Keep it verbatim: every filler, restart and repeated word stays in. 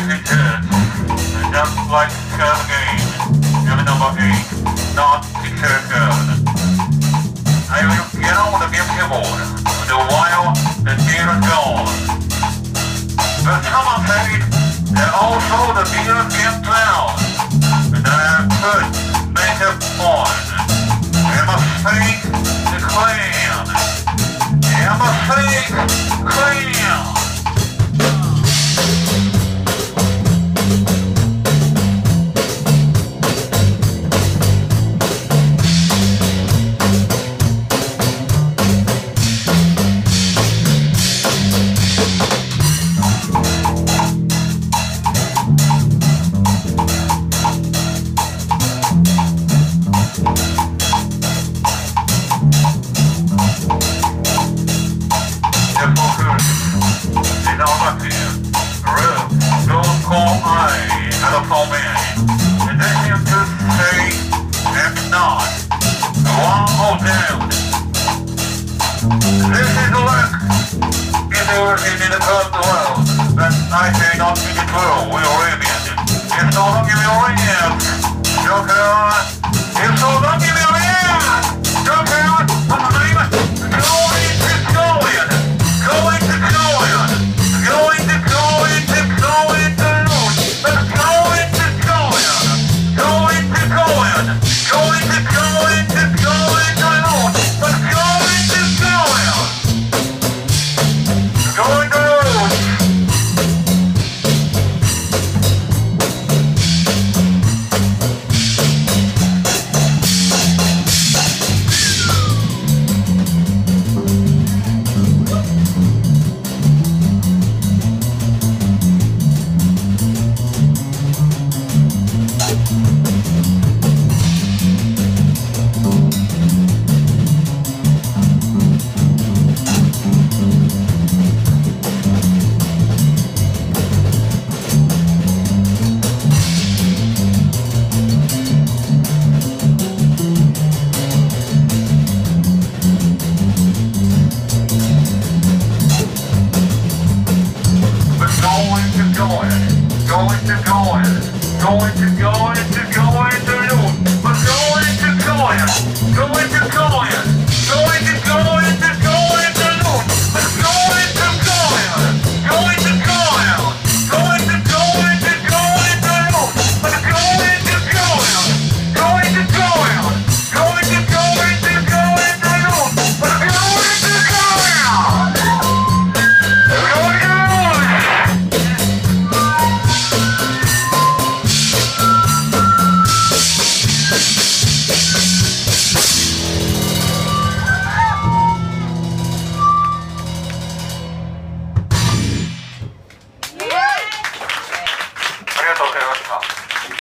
life is this. Just like the game. Game number eight. Not taken. I will get on the game keyboard. The while the deal is gone. But someone said that also the deal gets down. And I could make a point. I must thank the clan. I must thank clan. Going to go in, going to go in, going to go in.